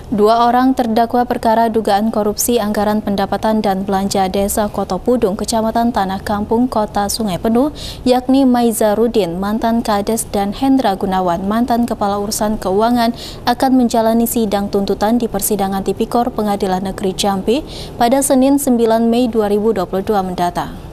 Dua orang terdakwa perkara dugaan korupsi anggaran pendapatan dan belanja Desa Kotopudung, Kecamatan Tanah Kampung, Kota Sungai Penuh, yakni Maizarudin, mantan Kades, dan Hendra Gunawan, mantan Kepala Urusan Keuangan, akan menjalani sidang tuntutan di Persidangan Tipikor Pengadilan Negeri Jambi pada Senin 9 Mei 2022 mendatang.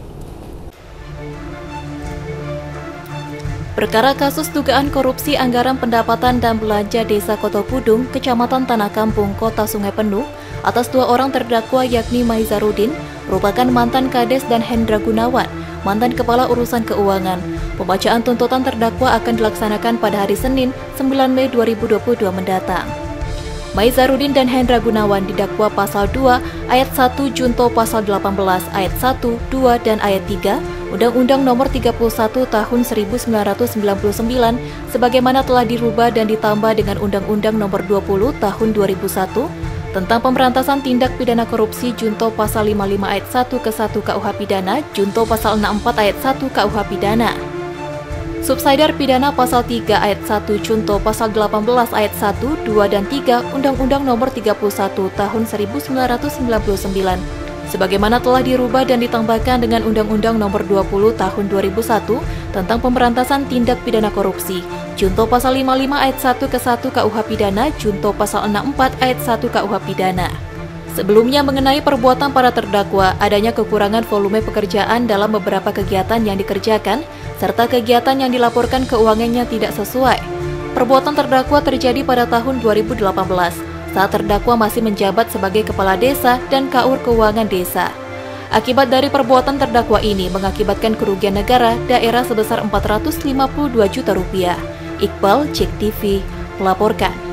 Perkara kasus dugaan korupsi anggaran pendapatan dan belanja Desa Kotopudung, Kecamatan Tanah Kampung, Kota Sungai Penuh, atas dua orang terdakwa yakni Maizarudin, merupakan mantan Kades, dan Hendra Gunawan, mantan Kepala Urusan Keuangan. Pembacaan tuntutan terdakwa akan dilaksanakan pada hari Senin, 9 Mei 2022 mendatang. Maizarudin dan Hendra Gunawan didakwa pasal 2 ayat 1 junto pasal 18 ayat 1, 2, dan ayat 3 Undang-Undang Nomor 31 Tahun 1999 sebagaimana telah dirubah dan ditambah dengan Undang-Undang Nomor 20 Tahun 2001 tentang pemberantasan tindak pidana korupsi junto pasal 55 ayat 1 ke 1 KUH Pidana junto pasal 64 ayat 1 KUH Pidana. Subsidiar pidana pasal 3 ayat 1 junto pasal 18 ayat 1, 2, dan 3 Undang-Undang Nomor 31 Tahun 1999 sebagaimana telah dirubah dan ditambahkan dengan Undang-Undang Nomor 20 Tahun 2001 tentang pemberantasan tindak pidana korupsi junto pasal 55 ayat 1 ke 1 KUH Pidana junto pasal 64 ayat 1 KUH Pidana. Sebelumnya mengenai perbuatan para terdakwa, adanya kekurangan volume pekerjaan dalam beberapa kegiatan yang dikerjakan, serta kegiatan yang dilaporkan keuangannya tidak sesuai. Perbuatan terdakwa terjadi pada tahun 2018, saat terdakwa masih menjabat sebagai Kepala Desa dan Kaur Keuangan Desa. Akibat dari perbuatan terdakwa ini mengakibatkan kerugian negara daerah sebesar Rp452 juta. Iqbal, JEK TV, melaporkan.